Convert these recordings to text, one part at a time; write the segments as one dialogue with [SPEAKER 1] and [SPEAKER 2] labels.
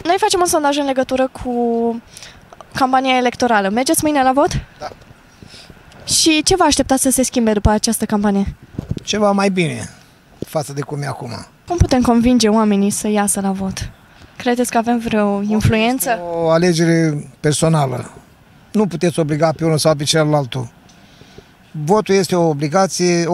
[SPEAKER 1] Noi facem un sondaj în legătură cu campania electorală. Mergeți mâine la vot?
[SPEAKER 2] Da.
[SPEAKER 1] Și ce vă așteptați să se schimbe după această campanie?
[SPEAKER 2] Ceva mai bine față de cum e acum.
[SPEAKER 1] Cum putem convinge oamenii să iasă la vot? Credeți că avem vreo influență?
[SPEAKER 2] Este o alegere personală. Nu puteți obliga pe unul sau pe celălalt. Votul este o obligație,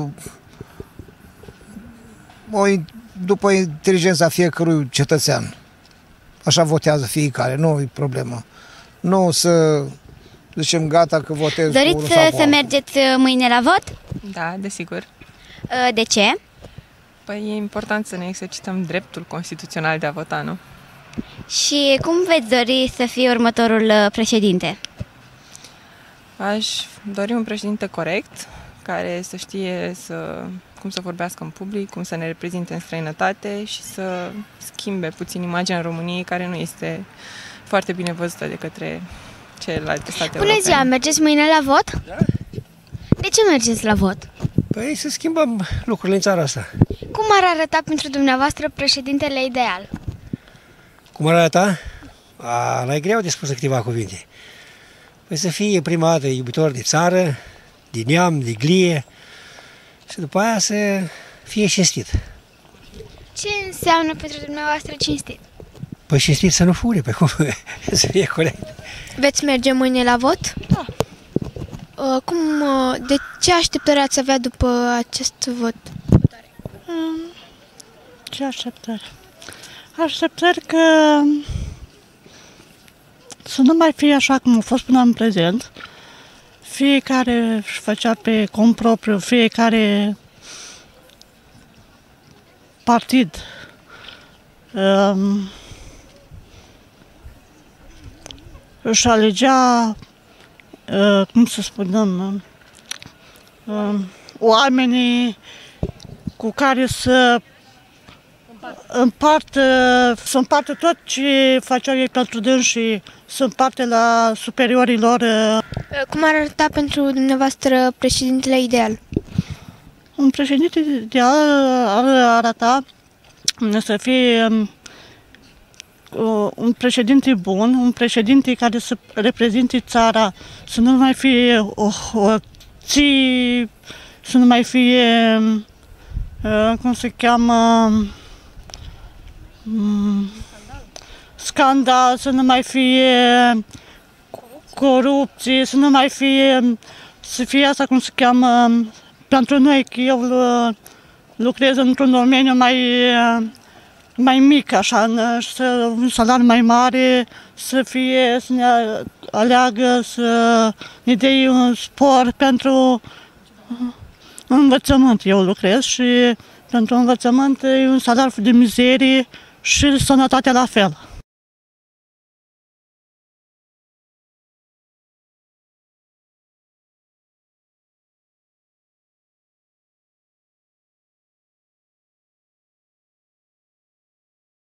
[SPEAKER 2] după inteligența fiecărui cetățean. Așa votează fiecare, nu e problemă. Nu să zicem gata că votez.
[SPEAKER 3] Doriți să mergeți mâine la vot?
[SPEAKER 4] Da, desigur.
[SPEAKER 3] De ce?
[SPEAKER 4] Păi e important să ne exercităm dreptul constituțional de a vota, nu?
[SPEAKER 3] Și cum veți dori să fie următorul președinte?
[SPEAKER 4] Aș dori un președinte corect, care să știe cum să vorbească în public, cum să ne reprezinte în străinătate și să schimbe puțin imaginea României, care nu este foarte bine văzută de către celelalte state europene.
[SPEAKER 3] Bună ziua, mergeți mâine la vot?
[SPEAKER 5] Da.
[SPEAKER 3] De ce mergeți la vot?
[SPEAKER 5] Păi să schimbăm lucrurile în țara asta.
[SPEAKER 3] Cum ar arăta pentru dumneavoastră președintele ideal?
[SPEAKER 5] Cum ar arăta? E greu de spus câteva cuvinte. Păi să fie prima dată iubitor de țară, de neam, de glie și după aia să fie cinstit.
[SPEAKER 3] Ce înseamnă pentru dumneavoastră cinstit?
[SPEAKER 5] Păi cinstit să nu fure, pe cum să fie corect.
[SPEAKER 6] Veți merge mâine la vot?
[SPEAKER 5] Da.
[SPEAKER 6] De ce așteptări ați avea după acest vot?
[SPEAKER 7] Ce așteptări? Așteptări că să nu mai fie așa cum a fost până în prezent. Fiecare își făcea pe cont propriu, fiecare partid își alegea, cum să spunem, oamenii cu care să împartă tot ce făceau ei pentru dâns și să împarte la superiorii lor.
[SPEAKER 6] Cum ar arăta pentru dumneavoastră președintele ideal?
[SPEAKER 7] Un președinte ideal ar arăta să fie un președinte bun, un președinte care să reprezinte țara, să nu mai fie hoții, să nu mai fie, cum se cheamă, scandal, să nu mai fie corupție, să nu mai fie, să fie asta cum se cheamă, pentru noi, că eu lucrez într-un domeniu mai mic, așa, un salariu mai mare, să ne aleagă, să ne dea un spor pentru învățământ. Eu lucrez și pentru învățământ e un salariu de mizerie și sănătatea la fel.